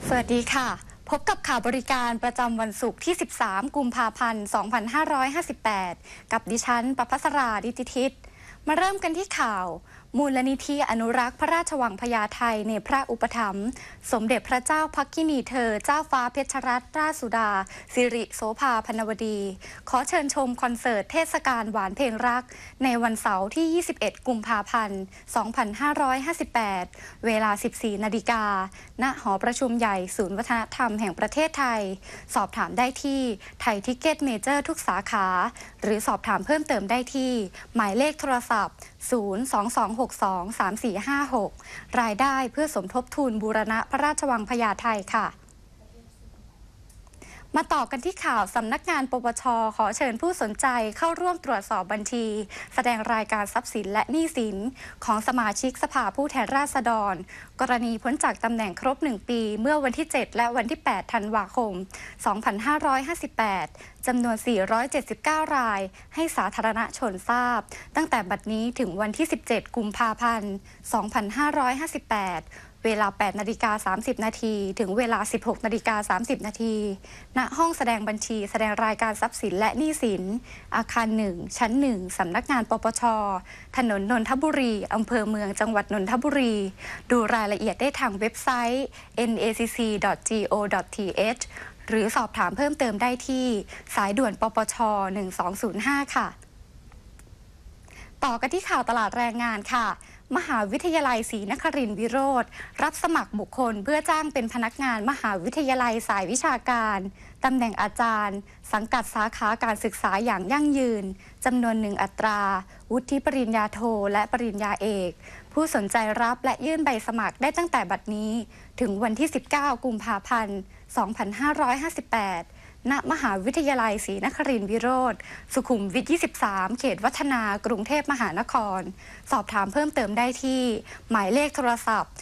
สวัสดีค่ะพบกับข่าวบริการประจำวันศุกร์ที่ 13 กุมภาพันธ์ 2558 กับดิฉันประภัสรา ดิติทิศมาเริ่มกันที่ข่าวมูลนิธิอนุรักษ์พระราชวังพญาไทในพระอุปถัมภ์สมเด็จพระเจ้าพักกินีเธอเจ้าฟ้าเพชรรัตนราชสุดาสิริโสภาพนวดีขอเชิญชมคอนเสิร์ตเทศกาลหวานเพลงรักในวันเสาร์ที่ 21 กุมภาพันธ์ 2558 เวลา 14 นาฬิกาณหอประชุมใหญ่ศูนย์วัฒนธรรมแห่งประเทศไทยสอบถามได้ที่ไทยทิกเก็ตเมเจอร์ทุกสาขาหรือสอบถามเพิ่มเติมได้ที่หมายเลขโทรศัพท์022623456 รายได้เพื่อสมทบทุนบูรณะพระราชวังพญาไทค่ะมาต่อกันที่ข่าวสำนักงานปปช.ขอเชิญผู้สนใจเข้าร่วมตรวจสอบบัญชีแสดงรายการทรัพย์สินและหนี้สินของสมาชิกสภาผู้แทนราษฎรกรณีพ้นจากตำแหน่งครบ1 ปีเมื่อวันที่ 7 และวันที่ 8 ธันวาคม 2558 จำนวน 479 รายให้สาธารณชนทราบตั้งแต่บัดนี้ถึงวันที่ 17 กุมภาพันธ์ 2558เวลา 8:30 นาทีถึงเวลา 16:30 นาทีณห้องแสดงบัญชีแสดงรายการทรัพย์สินและหนี้สินอาคาร 1 ชั้น 1 สำนักงานปปช.ถนนนนทบุรีอำเภอเมืองจังหวัดนนทบุรีดูรายละเอียดได้ทางเว็บไซต์ nacc.go.th หรือสอบถามเพิ่มเติมได้ที่สายด่วนปปช. 1205 ค่ะต่อกันที่ข่าวตลาดแรงงานค่ะมหาวิทยาลัยศรีนครินทร์วิโรธรับสมัครบุคคลเพื่อจ้างเป็นพนักงานมหาวิทยาลัยสายวิชาการตำแหน่งอาจารย์สังกัดสาขาการศึกษาอย่างยั่งยืนจำนวน1 อัตราวุฒิปริญญาโทและปริญญาเอกผู้สนใจรับและยื่นใบสมัครได้ตั้งแต่บัดนี้ถึงวันที่ 19 กุมภาพันธ์ 2558ณมหาวิทยาลัยศรีนครินทร์วิโรธสุขุมวิท 23 เขตวัฒนากรุงเทพมหานครสอบถามเพิ่มเติมได้ที่หมายเลขโทรศัพท์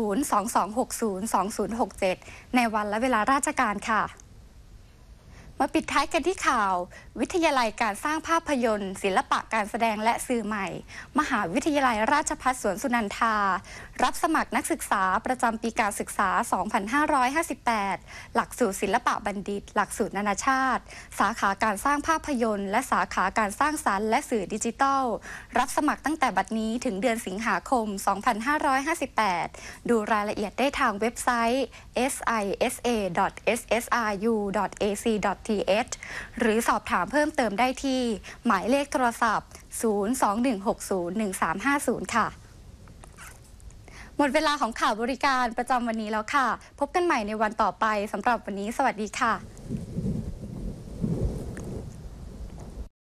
022602067 ในวันและเวลาราชการค่ะมาปิดท้ายกันที่ข่าววิทยาลัยการสร้างภาพยนตร์ศิลปะการแสดงและสื่อใหม่มหาวิทยาลัยราชภัฏสวนสุนันทารับสมัครนักศึกษาประจำปีการศึกษา 2558 หลักสูตรศิลปะบัณฑิตหลักสูตรนานาชาติสาขาการสร้างภาพยนตร์และสาขาการสร้างสรรค์และสื่อดิจิทัลรับสมัครตั้งแต่บัดนี้ถึงเดือนสิงหาคม 2558 ดูรายละเอียดได้ทางเว็บไซต์ sisa.ssru.ac.th หรือสอบถามเพิ่มเติมได้ที่หมายเลขโทรศัพท์ 021601350 ค่ะหมดเวลาของข่าวบริการประจำวันนี้แล้วค่ะพบกันใหม่ในวันต่อไปสำหรับวันนี้สวัสดีค่ะ